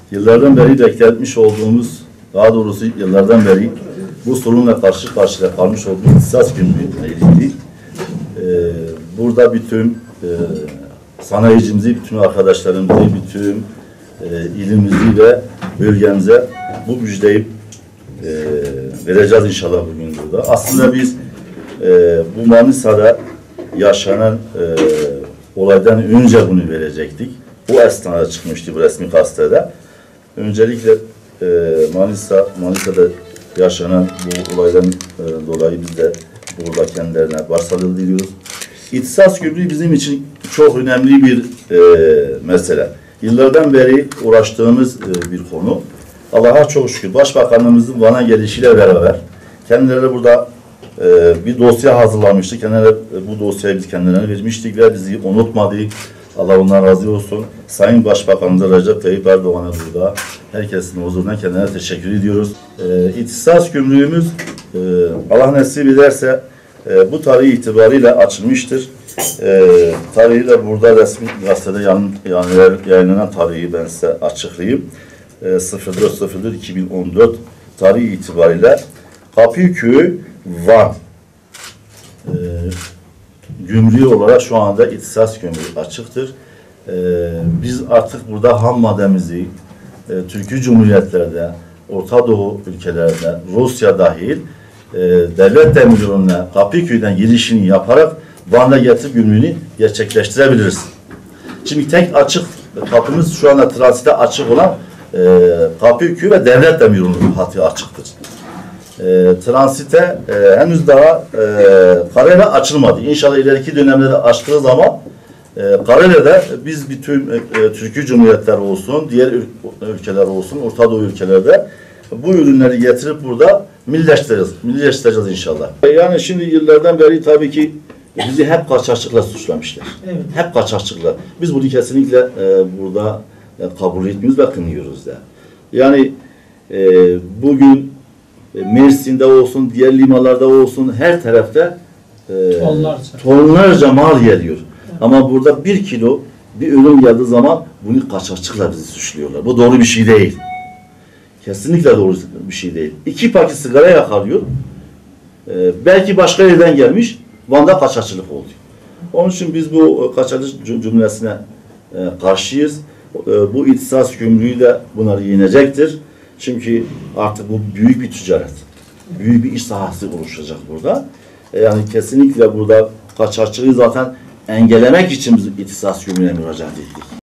Yıllardan beri bekletmiş olduğumuz, daha doğrusu yıllardan beri bu sorunla karşı karşıya kalmış olduğumuz ihtisas gümrüğüyle ilgili burada bütün sanayicimizi, bütün arkadaşlarımızı, bütün ilimizi ve bölgemize bu müjdeyi vereceğiz inşallah bugün burada. Aslında biz bu Manisa'da yaşanan olaydan önce bunu verecektik. Bu esnada çıkmıştı bu resmi gazetede. Öncelikle Manisa'da yaşanan bu olaydan dolayı biz de burada kendilerine başsağlığı diliyoruz. İhtisas gümrüğü bizim için çok önemli bir mesele. Yıllardan beri uğraştığımız bir konu. Allah'a çok şükür Başbakanımızın Van'a gelişiyle beraber kendileri burada bir dosya hazırlamıştı. Kendileri bu dosyayı biz kendilerine vermiştik ve bizi unutmadı. Allah ondan razı olsun. Sayın Başbakanımıza Recep Tayyip Erdoğan'a burada herkesin huzuruna kendilerine teşekkür ediyoruz. İhtisas gümrüğümüz Allah nasip ederse bu tarih itibariyle açılmıştır. Tarihi de burada resmi gazetede yayınlanan tarihi ben size açıklayayım. 04.04.2014 tarihi itibariyle Kapıköy Van gümrüğü olarak şu anda ihtisas gümrüğü açıktır. Biz artık burada ham maddemizi Türkiye Cumhuriyetlerde, Orta Doğu ülkelerinde, Rusya dahil devlet demiryoluna Kapıköy'den girişini yaparak Van'da getirip gümrüğünü gerçekleştirebiliriz. Şimdi tek açık kapımız şu anda transite açık olan Kapıköy ve devlet demiryolunun hattı açıktır. Transite henüz daha Karayla açılmadı. İnşallah ileriki dönemlerde açtığı zaman Karayel'de biz bütün Türkiye Cumhuriyetleri olsun, diğer ülkeler olsun, Orta Doğu ülkelerde bu ürünleri getirip burada millileştireceğiz inşallah. Yani şimdi yıllardan beri tabii ki bizi hep kaçakçılıkla suçlamışlar. Evet. Hep kaçakçılıkla. Biz bunu kesinlikle burada kabul etmiyoruz ve kınıyoruz da. Yani bugün Mersin'de olsun, diğer limanlarda olsun her tarafta tonlarca mal geliyor. Evet. Ama burada 1 kilo bir ürün geldiği zaman bunu kaçakçılıkla bizi suçluyorlar. Bu doğru bir şey değil. Kesinlikle doğru bir şey değil. 2 paket sigara yakalıyor. Belki başka yerden gelmiş, Van'da kaçakçılık oldu. Onun için biz bu kaçakçılık cümlesine karşıyız. Bu ihtisas gümrüğü de bunları yenecektir. Çünkü artık bu büyük bir ticaret. Büyük bir iş sahası oluşacak burada. Yani kesinlikle burada kaçakçılığı zaten engellemek için biz ihtisas gümrüğüne müracaat ettik.